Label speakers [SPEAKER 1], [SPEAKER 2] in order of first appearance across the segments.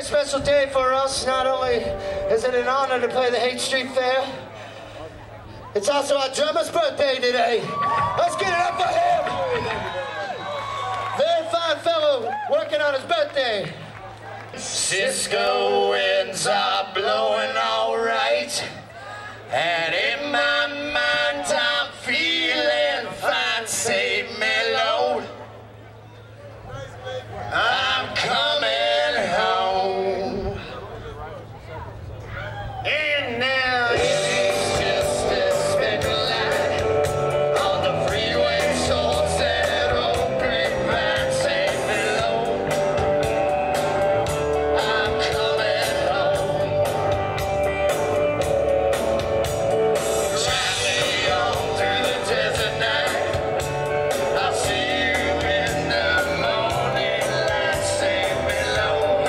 [SPEAKER 1] special day for us. Not only is it an honor to play the Hate Street Fair, it's also our drummer's birthday today. Let's get it up for him. Very fine fellow working on his birthday. Cisco winds are blowing all right, and in my mind I'm feeling fine. Save me, Lord. I'm coming home. And now it's just a speckle light on the freeway, sunset, old grapevine. Save me, Lord. I'm coming home. Drive me on through the desert night. I'll see you in the morning light. Save me, Lord.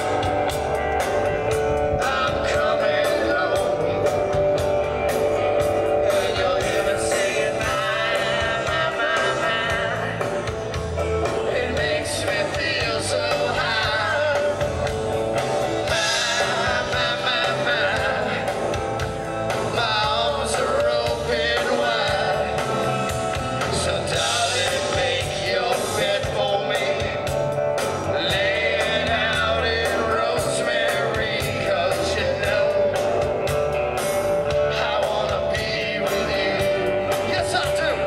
[SPEAKER 1] I'm coming home. And you'll hear me singing, my. It makes me feel so high. My arms are open wide. So darling, make your bed for me. Lay it out in rosemary, 'cause you know I wanna be with you. Yes, I do.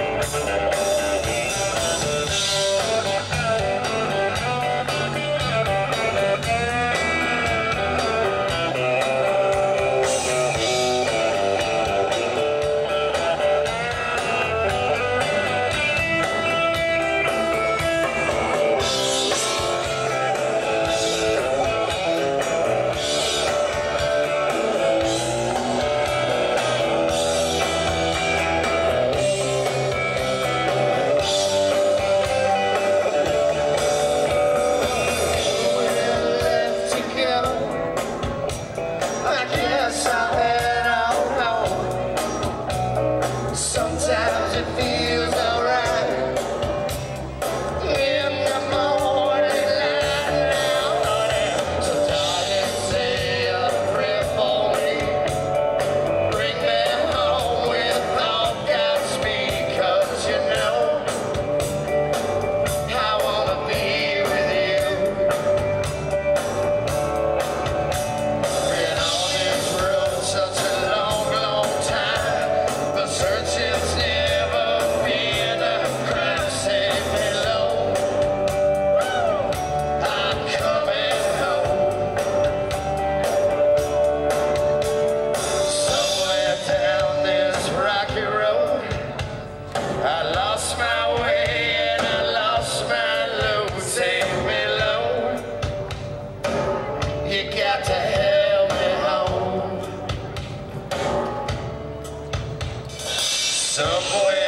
[SPEAKER 1] Left together, I guess I'll head out home. Sometimes it feels alright in the morning light now, honey. So darling, say a prayer for me. Bring me home with all God's speed, 'cause you know I wanna be with you. Been on this road such a long time, but searching's never been a crime. Save me, Lord. I'm coming home. Somewhere down this rocky road, I lost my way and I lost my load. Save me, Lord. You got to help me home. Somewhere